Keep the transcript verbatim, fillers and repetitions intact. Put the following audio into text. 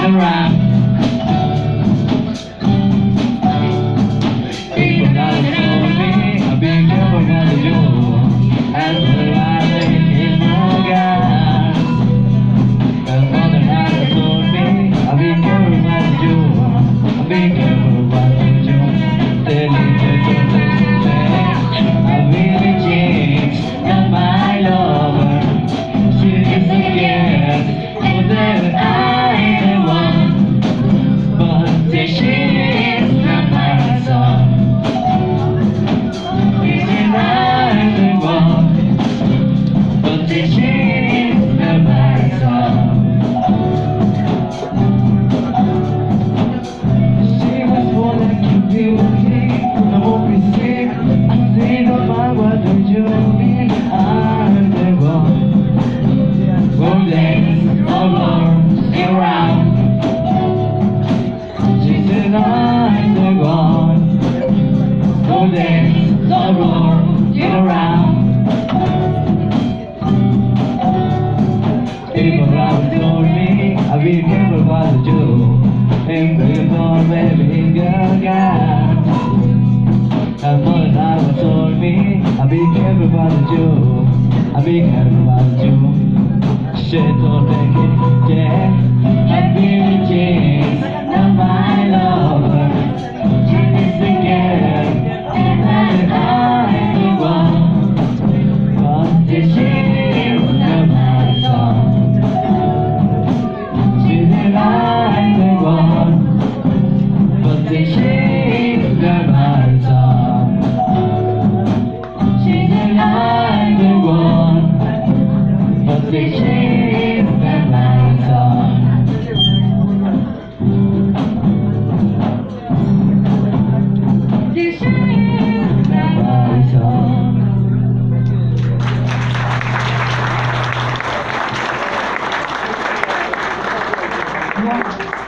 around. People now told me I've been careful what to do, and the light is my guide. And mother has told me I've been careful what to do, I've been careful what to do. Telling the truth, I've really changed, not my lover. She is again, but then I the one, but she is not my son. Is I the one, but she is not my son. She was born like you beauty, I won't be sick. I think about what do you mean? I'm the one. One day, alone, around. She said I'm the one. One day, alone, around. People have told me I've been careful what to do, and people baby girl got. And mother have told me I've been careful what to do, I've been careful what to do. She told me, yeah, I've been changed, not my lover. She is again, and I'm the one, but she is not my son. She said I'm the one, but she is not my son. She said I'm the one, but she is not my son. She is not my son. Yeah.